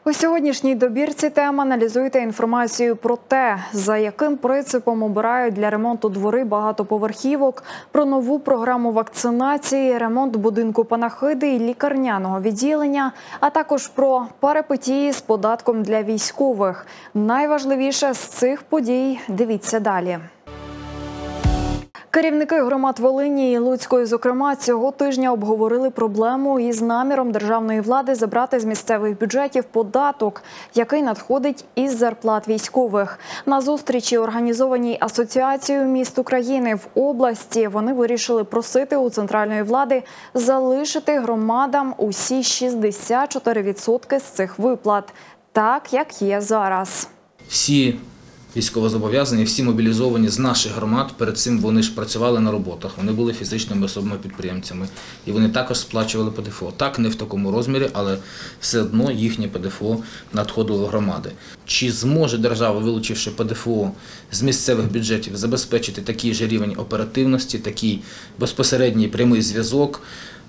У сьогоднішній добірці тем аналізуйте інформацію про те, за яким принципом обирають для ремонту двори багатоповерхівок, про нову програму вакцинації, ремонт будинку панахиди і лікарняного відділення, а також про перипетії з податком для військових. Найважливіше з цих подій дивіться далі. Керівники громад Волині і Луцької, зокрема, цього тижня обговорили проблему із наміром державної влади забрати з місцевих бюджетів податок, який надходить із зарплат військових. На зустрічі, організованій Асоціацією міст України в області, вони вирішили просити у центральної влади залишити громадам усі 64% з цих виплат, так як є зараз. Всі військовозобов'язані, всі мобілізовані з наших громад, перед цим вони ж працювали на роботах, вони були фізичними особами-підприємцями і вони також сплачували ПДФО. Так, не в такому розмірі, але все одно їхнє ПДФО надходило в громади. Чи зможе держава, вилучивши ПДФО з місцевих бюджетів, забезпечити такий же рівень оперативності, такий безпосередній прямий зв'язок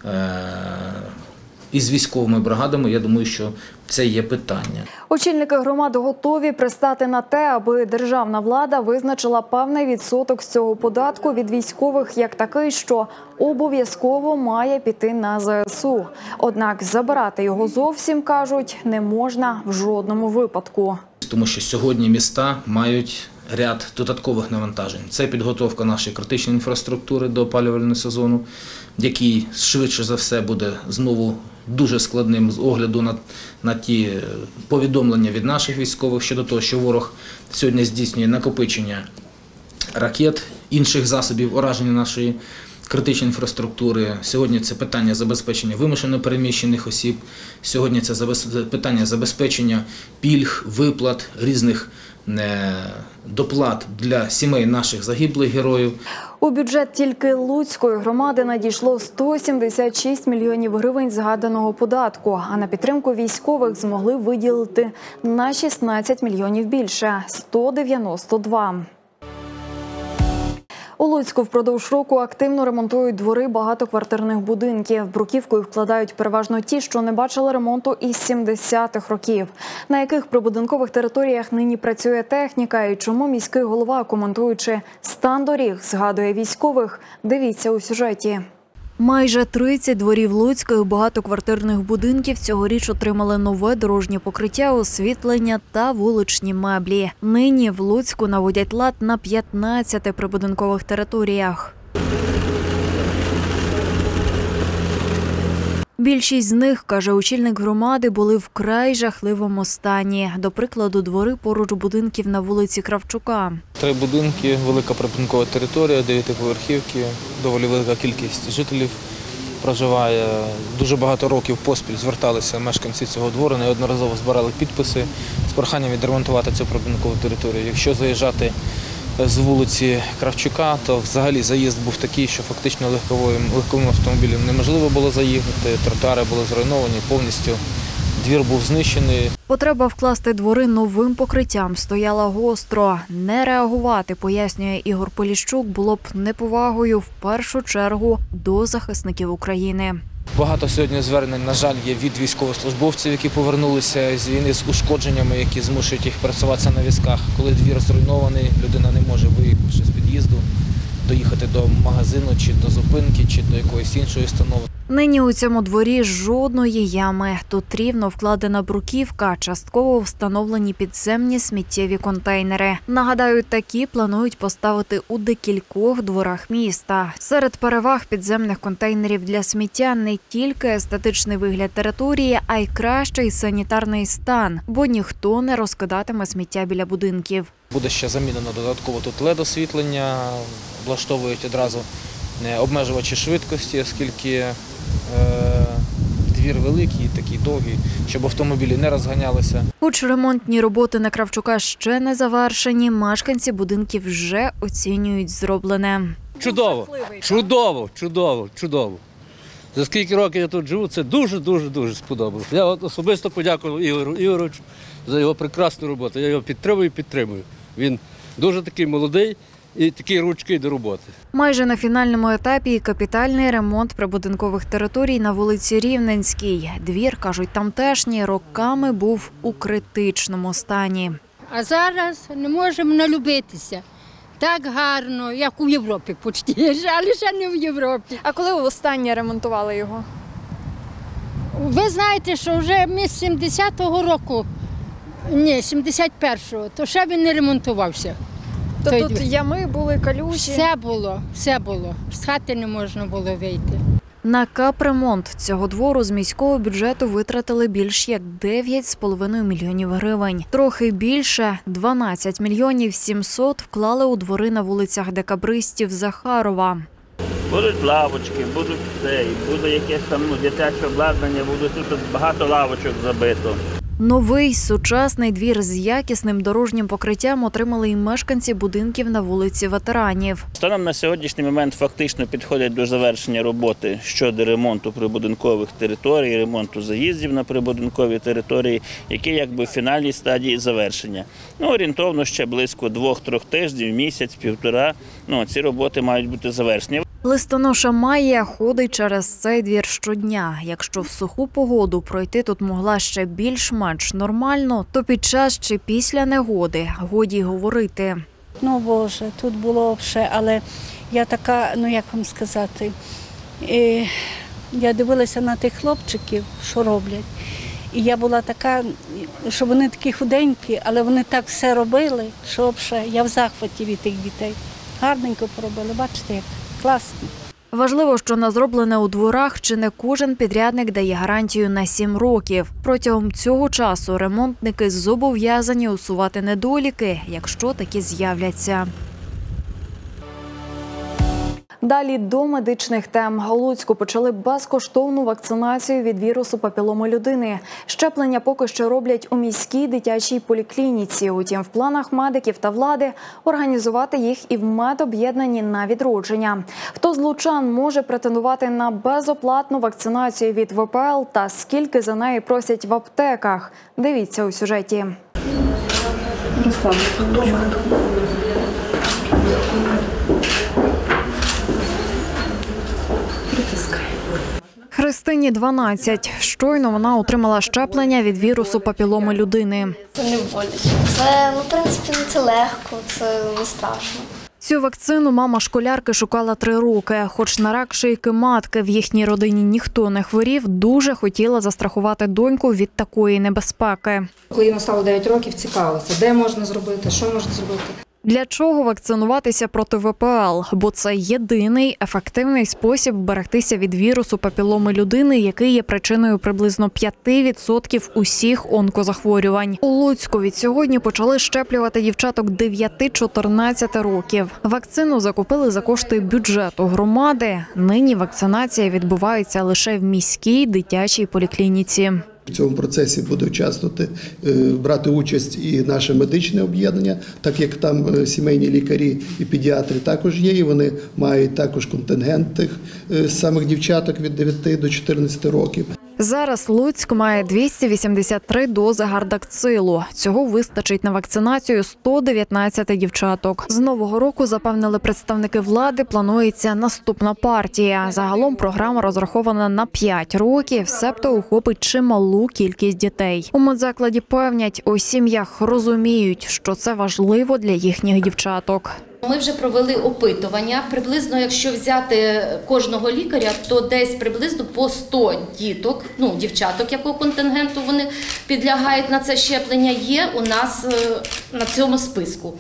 із військовими бригадами? Я думаю, що це є питання. Очільники громад готові пристати на те, аби державна влада визначила певний відсоток з цього податку від військових як такий, що обов'язково має піти на ЗСУ. Однак забирати його зовсім, кажуть, не можна в жодному випадку. Тому що сьогодні міста мають ряд додаткових навантажень. Це підготовка нашої критичної інфраструктури до опалювального сезону, який швидше за все буде знову дуже складним з огляду на ті повідомлення від наших військових щодо того, що ворог сьогодні здійснює накопичення ракет, інших засобів ураження нашої критичної інфраструктури. Сьогодні це питання забезпечення вимушено переміщених осіб, сьогодні це питання забезпечення пільг, виплат, різних доплат для сімей наших загиблих героїв. У бюджет тільки Луцької громади надійшло 176 мільйонів гривень згаданого податку, а на підтримку військових змогли виділити на 16 мільйонів більше – 192. У Луцьку впродовж року активно ремонтують двори багатоквартирних будинків. Бруківкою вкладають переважно ті, що не бачили ремонту із 70-х років. На яких прибудинкових територіях нині працює техніка і чому міський голова, коментуючи стан доріг, згадує військових, дивіться у сюжеті. Майже 30 дворів Луцьких багатоквартирних будинків цьогоріч отримали нове дорожнє покриття, освітлення та вуличні меблі. Нині в Луцьку наводять лад на 15 прибудинкових територіях. Більшість з них, каже очільник громади, були в вкрай жахливому стані. До прикладу, двори поруч будинків на вулиці Кравчука. 3 будинки, велика прибудинкова територія, 9-поверхівки, доволі велика кількість жителів проживає. Дуже багато років поспіль зверталися мешканці цього двору, неодноразово збирали підписи з проханням відремонтувати цю прибудинкову територію. Якщо заїжджати з вулиці Кравчука, то взагалі заїзд був такий, що фактично легковим автомобілем неможливо було заїхати, тротуари були зруйновані повністю, двір був знищений. Потреба вкласти двори новим покриттям стояла гостро. Не реагувати, пояснює Ігор Поліщук, було б неповагою в першу чергу до захисників України. Багато сьогодні звернень, на жаль, є від військовослужбовців, які повернулися з війни з ушкодженнями, які змушують їх працюватися на візках. Коли двір зруйнований, людина не може виїхати з під'їзду, доїхати до магазину, чи до зупинки, чи до якоїсь іншої установи. Нині у цьому дворі жодної ями. Тут рівно вкладена бруківка, частково встановлені підземні сміттєві контейнери. Нагадаю, такі планують поставити у декількох дворах міста. Серед переваг підземних контейнерів для сміття не тільки естетичний вигляд території, а й кращий санітарний стан, бо ніхто не розкидатиме сміття біля будинків. Буде ще замінено додатково тут LED-освітлення, облаштовують одразу обмежувачі швидкості, оскільки двір великий, такий довгий, щоб автомобілі не розганялися. Хоч ремонтні роботи на Кравчука ще не завершені, мешканці будинків вже оцінюють зроблене. Чудово, чудово, чудово, чудово. За скільки років я тут живу, це дуже сподобалося. Я особисто подякував Ігору Ігоровичу за його прекрасну роботу. Я його підтримую. Він дуже такий молодий і такі ручки до роботи. Майже на фінальному етапі і капітальний ремонт прибудинкових територій на вулиці Рівненській. Двір, кажуть тамтешні, роками був у критичному стані. А зараз не можемо налюбитися. Так гарно, як у Європі почти, але ще не в Європі. А коли ви востаннє ремонтували його? Ви знаєте, що вже ми з 70-го року, ні, 71-го, то ще він не ремонтувався. То Той тут двір. ями були, калюжі? Все було. З хати не можна було вийти. На капремонт цього двору з міського бюджету витратили більш як 9,5 мільйонів гривень. Трохи більше – 12 мільйонів 700 вклали у двори на вулицях Декабристів, Захарова. Будуть лавочки, буде якесь там дитяче обладнання, буде тут багато лавочок забито. Новий сучасний двір з якісним дорожнім покриттям отримали і мешканці будинків на вулиці Ветеранів. Станом на сьогоднішній момент фактично підходять до завершення роботи щодо ремонту прибудинкових територій, ремонту заїздів на прибудинкові території, які якби в фінальній стадії завершення. Орієнтовно ще близько 2-3 тижнів, місяць, півтора, ці роботи мають бути завершені. Листоноша Майя ходить через цей двір щодня. Якщо в суху погоду пройти тут могла ще більш-менш нормально, то під час чи після негоди годі й говорити. Ну, Боже, тут було все, але я така, як вам сказати, я дивилася на тих хлопчиків, що роблять. І я була така, що вони такі худенькі, але вони так все робили, що я в захваті від тих дітей. Гарненько поробили, бачите, як класно. Важливо, що на зроблене у дворах чи не кожен підрядник дає гарантію на 7 років. Протягом цього часу ремонтники зобов'язані усувати недоліки, якщо такі з'являться. Далі до медичних тем. У Луцьку почали безкоштовну вакцинацію від вірусу папіломи людини. Щеплення поки що роблять у міській дитячій поліклініці. Утім, в планах медиків та влади організувати їх і в медоб'єднанні на відродження. Хто з лучан може претендувати на безоплатну вакцинацію від ВПЛ та скільки за неї просять в аптеках? Дивіться у сюжеті. Христині 12. Щойно вона отримала щеплення від вірусу папіломи людини. Це не боляче. Це, в принципі, це легко, це не страшно. Цю вакцину мама школярки шукала 3 роки. Хоч на рак шийки матки в їхній родині ніхто не хворів, дуже хотіла застрахувати доньку від такої небезпеки. Коли їй стало 9 років, цікавилася, де можна зробити, що можна зробити. Для чого вакцинуватися проти ВПЛ? Бо це єдиний ефективний спосіб берегтися від вірусу папіломи людини, який є причиною приблизно 5% усіх онкозахворювань. У Луцьку від сьогодні почали щеплювати дівчаток 9-14 років. Вакцину закупили за кошти бюджету громади. Нині вакцинація відбувається лише в міській дитячій поліклініці. В цьому процесі буде брати участь і наше медичне об'єднання, так як там сімейні лікарі і педіатри також є, і вони мають також контингент тих самих дівчаток від 9 до 14 років. Зараз Луцьк має 283 дози гардакцилу. Цього вистачить на вакцинацію 119 дівчаток. З нового року, запевнили представники влади, планується наступна партія. Загалом програма розрахована на 5 років, себто охопить чималу кількість дітей. У медзакладі певнять, у сім'ях розуміють, що це важливо для їхніх дівчаток. Ми вже провели опитування. Приблизно, якщо взяти кожного лікаря, то десь приблизно по 100 діток, дівчаток, якого контингенту вони підлягають на це щеплення, є у нас на цьому списку.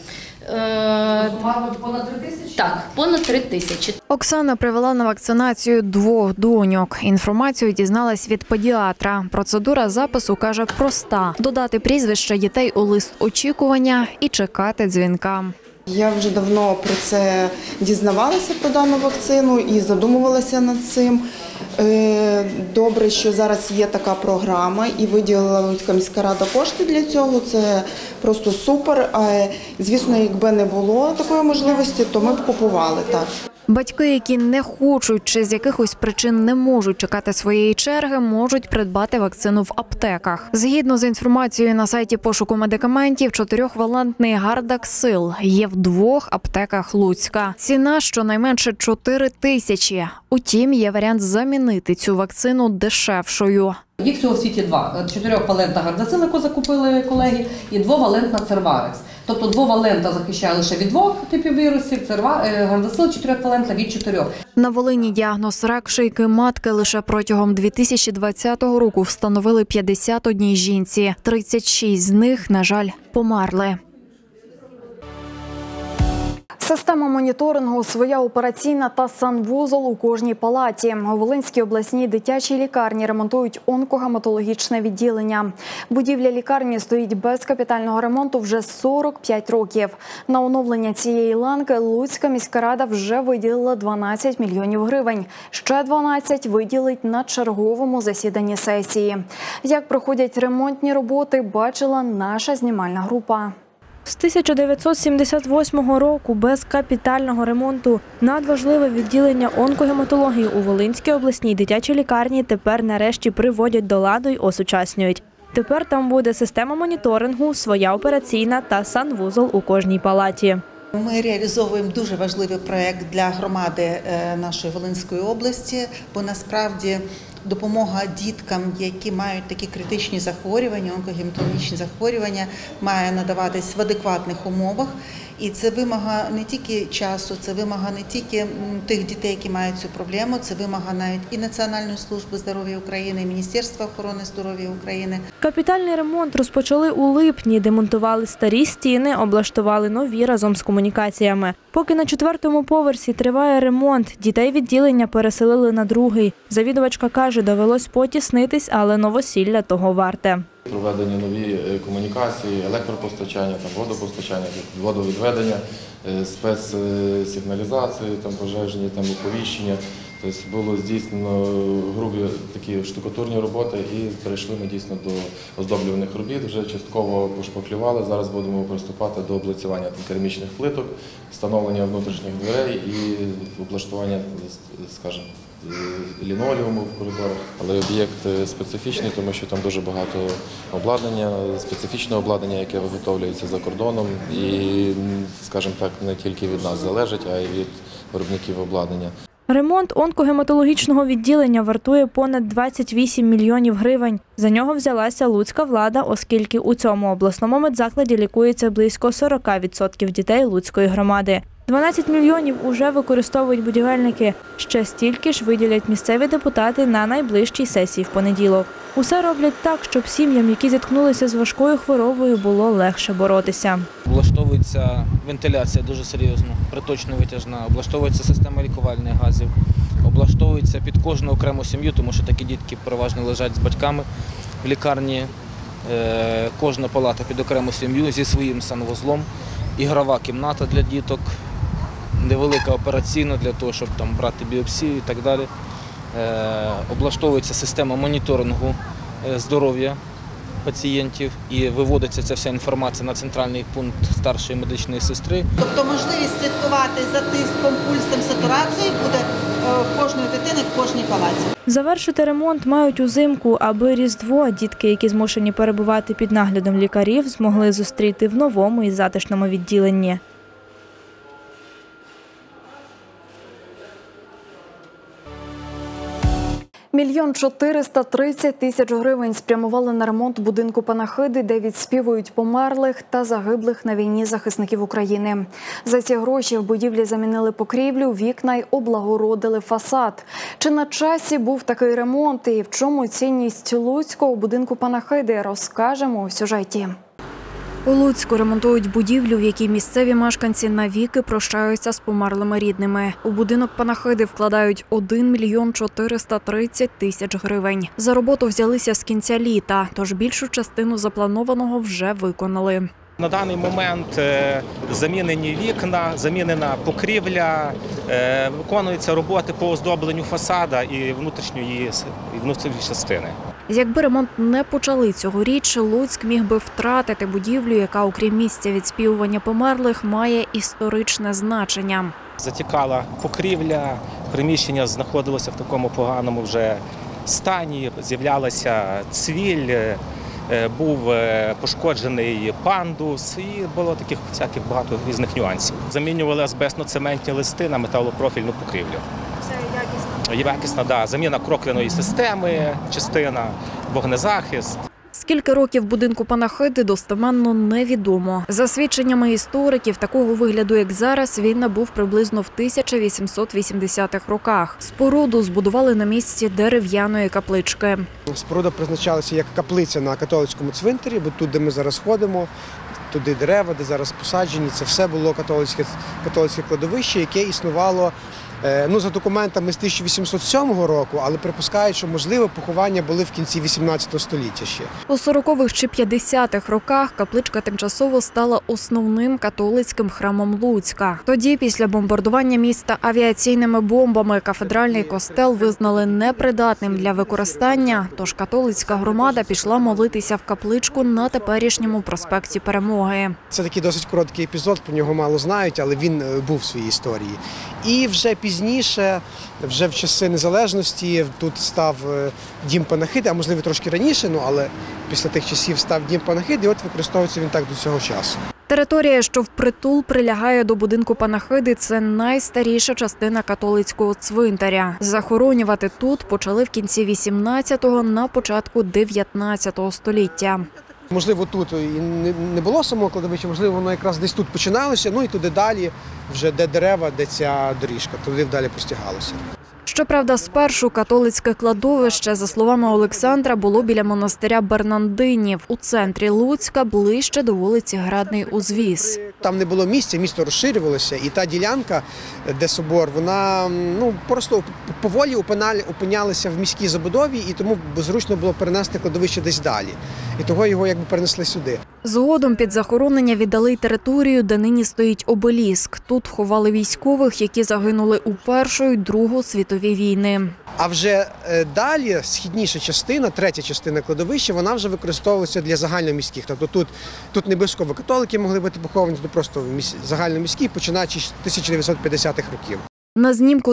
Понад 3 тисячі? Так, понад 3 тисячі. Оксана привела на вакцинацію 2 доньок. Інформацію дізналась від педіатра. Процедура запису, каже, проста. Додати прізвище дітей у лист очікування і чекати дзвінка. Я вже давно про це дізнавалася, про дану вакцину, і задумувалася над цим. Добре, що зараз є така програма і виділила Луцька міська рада кошти для цього. Це просто супер. Звісно, якби не було такої можливості, то ми б купували так. Батьки, які не хочуть чи з якихось причин не можуть чекати своєї черги, можуть придбати вакцину в аптеках. Згідно з інформацією на сайті пошуку медикаментів, 4-валентний Гардаксил є в 2 аптеках Луцька. Ціна щонайменше 4 тисячі. Утім, є варіант замінити цю вакцину дешевшою. Їх всього в світі 2. 4-валентна Гардаксил, яку закупили колеги, і 2-валентна Церварекс. Тобто 2-валентна захищає лише від 2 типів вірусів, Гардаксил 4-валентна від 4. На Волині діагноз рак шийки матки лише протягом 2020 року встановили 51 жінці. 36 з них, на жаль, померли. Система моніторингу, своя операційна та санвузол у кожній палаті. У Волинській обласній дитячій лікарні ремонтують онкогематологічне відділення. Будівля лікарні стоїть без капітального ремонту вже 45 років. На оновлення цієї ланки Луцька міська рада вже виділила 12 мільйонів гривень. Ще 12 виділить на черговому засіданні сесії. Як проходять ремонтні роботи, бачила наша знімальна група. З 1978 року без капітального ремонту надважливе відділення онкогематології у Волинській обласній дитячій лікарні тепер нарешті приводять до ладу й осучаснюють. Тепер там буде система моніторингу, своя операційна та санвузол у кожній палаті. Ми реалізовуємо дуже важливий проєкт для громади нашої Волинської області, бо насправді допомога діткам, які мають такі критичні захворювання, онкогематологічні захворювання, має надаватись в адекватних умовах. І це вимога не тільки часу, це вимога не тільки тих дітей, які мають цю проблему, це вимога навіть і Національної служби здоров'я України, і Міністерства охорони здоров'я України. Капітальний ремонт розпочали у липні, демонтували старі стіни, облаштували нові разом з комунікаціями. Поки на 4-му поверсі триває ремонт, дітей відділення переселили на 2-й. Завідувачка каже, довелось потіснитись, але новосілля того варте. Проведені нові комунікації, електропостачання, водопостачання, водовідведення, спецсигналізації, пожежні, оповіщення. Тобто було здійснено грубі такі штукатурні роботи і перейшли ми дійсно до оздоблюваних робіт, вже частково пошпаклювали, зараз будемо приступати до облицювання керамічних плиток, встановлення внутрішніх дверей і облаштування, скажімо, лінолеуму в коридорах. Але об'єкт специфічний, тому що там дуже багато обладнання, специфічне обладнання, яке виготовлюється за кордоном і, скажімо так, не тільки від нас залежить, а й від виробників обладнання. Ремонт онкогематологічного відділення вартує понад 28 мільйонів гривень. За нього взялася луцька влада, оскільки у цьому обласному медзакладі лікується близько 40% дітей Луцької громади. 12 мільйонів уже використовують будівельники. Ще стільки ж виділять місцеві депутати на найближчій сесії в понеділок. Усе роблять так, щоб сім'ям, які зіткнулися з важкою хворобою, було легше боротися. Облаштовується вентиляція дуже серйозно, приточно-витяжна, облаштовується система лікувальних газів, облаштовується під кожну окрему сім'ю, тому що такі дітки переважно лежать з батьками в лікарні. Кожна палата під окрему сім'ю зі своїм санвузлом, ігрова кімната для діток, невелика операційна для того, щоб там брати біопсію і так далі. Облаштовується система моніторингу здоров'я пацієнтів і виводиться ця вся інформація на центральний пункт старшої медичної сестри. Тобто можливість слідкувати за тиском, пульсом, сатурацією буде в кожної дитини, в кожній палаті. Завершити ремонт мають узимку, аби Різдво дітки, які змушені перебувати під наглядом лікарів, змогли зустріти в новому і затишному відділенні. Мільйон 430 тисяч гривень спрямували на ремонт будинку Панахиди, де відспівують померлих та загиблих на війні захисників України. За ці гроші в будівлі замінили покрівлю, вікна й облагородили фасад. Чи на часі був такий ремонт і в чому цінність Луцького будинку Панахиди, розкажемо у сюжеті. У Луцьку ремонтують будівлю, в якій місцеві мешканці навіки прощаються з померлими рідними. У будинок Панахиди вкладають 1 мільйон 430 тисяч гривень. За роботу взялися з кінця літа, тож більшу частину запланованого вже виконали. На даний момент замінені вікна, замінена покрівля, виконуються роботи по оздобленню фасада і внутрішньої частини. Якби ремонт не почали цьогоріч, Луцьк міг би втратити будівлю, яка, окрім місця відспівування померлих, має історичне значення. Затікала покрівля, приміщення знаходилося в такому поганому вже стані, з'являлася цвіль, був пошкоджений пандус і було таких всяких багато різних нюансів. Замінювали азбестно-цементні листи на металопрофільну покрівлю. Це якісно? Якісна, да. Заміна крокляної системи, частина, вогнезахист. Скільки років будинку панахиди достеменно невідомо. За свідченнями істориків, такого вигляду, як зараз, він набув приблизно в 1880-х роках. Споруду збудували на місці дерев'яної каплички. Споруда призначалася як каплиця на католицькому цвинтарі, бо тут, де ми зараз ходимо, туди дерева, де зараз посаджені, це все було католицьке кладовище, яке існувало за документами з 1807 року, але припускають, що, можливо, поховання були в кінці 18 століття ще. У 40-х чи 50-х роках капличка тимчасово стала основним католицьким храмом Луцька. Тоді, після бомбардування міста авіаційними бомбами, кафедральний костел визнали непридатним для використання, тож католицька громада пішла молитися в капличку на теперішньому проспекті Перемоги. Це такий досить короткий епізод, про нього мало знають, але він був в своїй історії. І вже пізніше, вже в часи незалежності, тут став дім панахиди, а можливо трошки раніше, але після тих часів став дім панахиди, і от використовується він так до цього часу. Територія, що впритул прилягає до будинку панахиди, це найстаріша частина католицького цвинтаря. Захоронювати тут почали в кінці 18-го, на початку 19-го століття. Можливо, тут і не було самого кладовища, можливо, воно якраз десь тут починалося, і туди далі, вже де дерева, де ця доріжка, туди далі простягалося. Щоправда, спершу католицьке кладовище, за словами Олександра, було біля монастиря Бернандинів у центрі Луцька, ближче до вулиці Градний узвіз. Там не було місця, місто розширювалося, і та ділянка, де собор, вона просто поволі опинялася в міській забудові, і тому зручно було перенести кладовище десь далі. І того його перенесли сюди. Згодом під захоронення віддали й територію, де нині стоїть обеліск. Тут ховали військових, які загинули у Першу і Другу світові війни. А вже далі східніша частина, третя частина кладовища, вона вже використовувалася для загальноміських. Тобто тут не обов'язково католики могли бути поховані, тут просто загальноміські, починаючи з 1950-х років. На знімку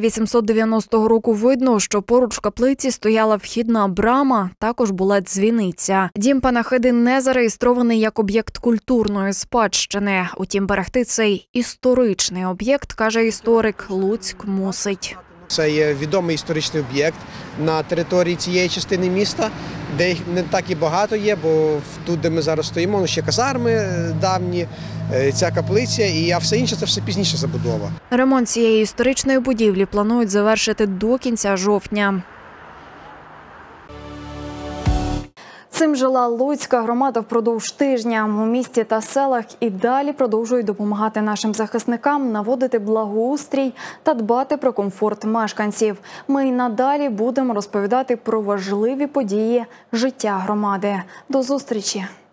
1890 року видно, що поруч каплиці стояла вхідна брама, також була дзвіниця. Дім панахиди не зареєстрований як об'єкт культурної спадщини. Утім, берегти цей історичний об'єкт, каже історик, Луцьк мусить. Це є відомий історичний об'єкт на території цієї частини міста, де їх не так і багато є, бо тут, де ми зараз стоїмо, ще казарми давні, ця каплиця, а все інше – це все пізніше забудова. Ремонт цієї історичної будівлі планують завершити до кінця жовтня. Цим жила Луцька громада впродовж тижня. У місті та селах і далі продовжують допомагати нашим захисникам, наводити благоустрій та дбати про комфорт мешканців. Ми й надалі будемо розповідати про важливі події життя громади. До зустрічі!